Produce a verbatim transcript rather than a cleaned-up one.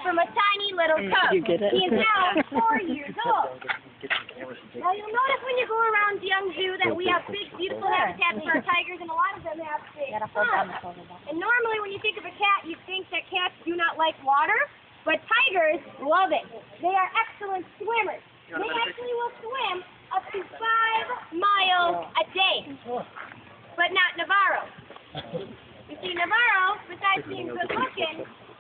from a tiny little cub. You get it? He is now four years old. Now you'll notice when you go around Young Zoo that we have big, beautiful habitats for our tigers, and a lot of them have big ponds. And normally when you think of a cat, you think that cats do not like water, but tigers love it. They are excellent swimmers. They actually will swim up to five miles a day, but not Navarro. You see, Navarro, besides being good looking,